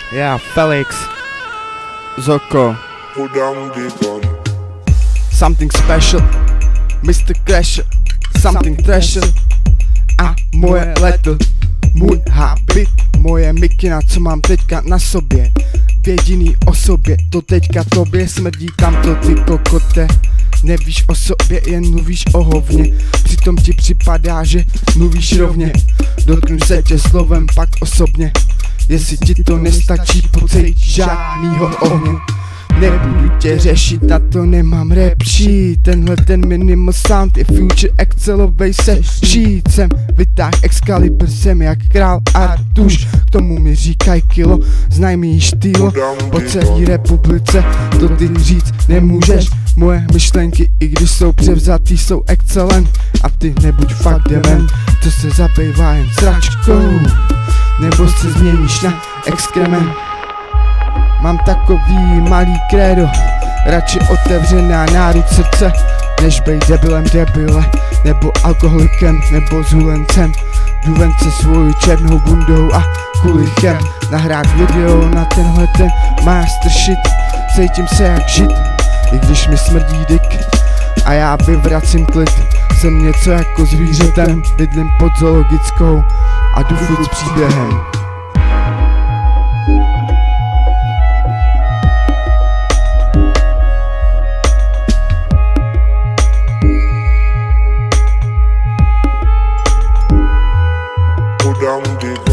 Já, Felix, Zoko, something special, Mr. Crasher, something treasure. A moje leto, můj habit, moje mikina, co mám teďka na sobě. V jediný osobě, to teďka tobě smrdí tamto ty kokote. Nevíš o sobě, jen mluvíš o hovně. Přitom ti připadá, že mluvíš rovně. Dotknu se tě slovem pak osobně. Jestli ti to nestačí, pocejt žádnýho ohně. Nebudu tě řešit, na to nemám repší. Tenhle ten minimal sound je future Excelovej se šít. Jsem vytáh Excalibur, jsem jak král Artuš. K tomu mi říkaj kilo, znaj mi štýlo. Po celý republice to ty říct nemůžeš. Moje myšlenky, i když jsou převzatý, jsou excellent. A ty nebuď fakt dement, co se zabývá jen sračkou. Nebo se změníš na exkrement. Mám takový malý krédo, radši otevřená náruč srdce, než bejt debilem debile, nebo alkoholikem, nebo zulencem. Jdu ven se svou černou bundou a kulichem, nahrát video na tenhle ten master shit. Cítím se jak žid, i když mi smrdí dick, a já vyvracím klid. Jsem něco jako zvířetem, bydlím pod zoologickou a jdu furt s příběhem. Down the